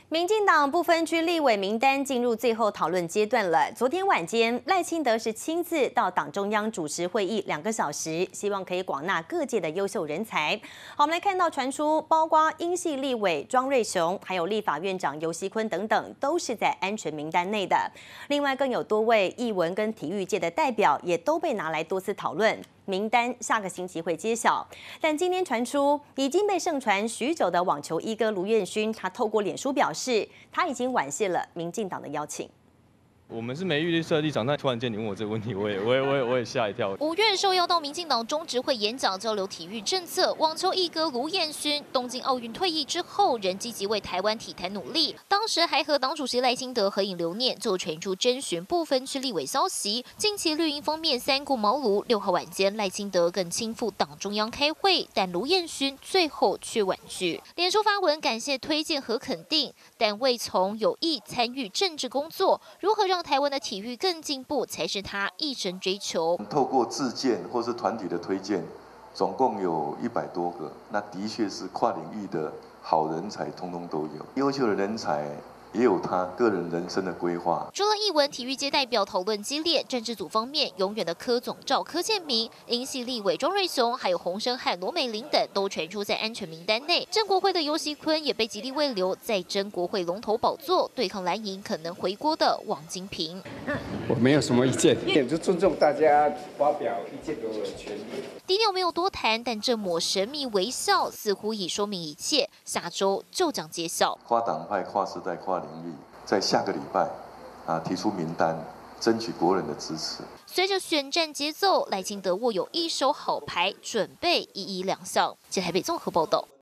民进党不分区立委名单进入最后讨论阶段了。昨天晚间，赖清德是亲自到党中央主持会议2个小时，希望可以广纳各界的优秀人才。好，我们来看到传出，包括英系立委庄瑞雄，还有立法院长游锡堃等等，都是在安全名单内的。另外，更有多位艺文跟体育界的代表，也都被拿来多次讨论。名单下个星期会揭晓，但今天传出已经被盛传许久的网球一哥卢彦勋，他透过脸书表示，他已经婉谢了民进党的邀请。 我们是没预设立场，但突然间你问我这个问题，我也吓一跳。 5月受邀到民进党中执会演讲，交流体育政策。网球一哥卢彦勋，东京奥运退役之后，仍积极为台湾体坛努力。当时还和党主席赖清德合影留念，就传出征询不分区立委消息。近期绿营方面三顾茅庐，6号晚间赖清德更亲赴党中央开会，但卢彦勋最后却婉拒。脸书发文感谢推荐和肯定，但未从有意参与政治工作。如何让台湾的体育更进步，才是他一生追求。 透过自荐或是团体的推荐，总共有100多个，那的确是跨领域的好人才，通通都有。优秀的人才也有他个人人生的规划。 除了艺文体育界代表讨论激烈，政治组方面，永远的柯总召柯建铭、英系立委庄瑞雄，还有洪申翰、罗美玲等，都传出在安全名单内。正国会的游锡堃也被极力慰留，在争国会龙头宝座，对抗蓝营可能回锅的王金平。 我没有什么意见，也就尊重大家发表意见的权利。 低调没有多谈，但这抹神秘微笑似乎已说明一切。下周就将揭晓。 跨党派、跨时代、跨领域，在下个礼拜提出名单，争取国人的支持。 随着选战节奏，赖清德握有一手好牌，准备一一亮相。台北综合报道。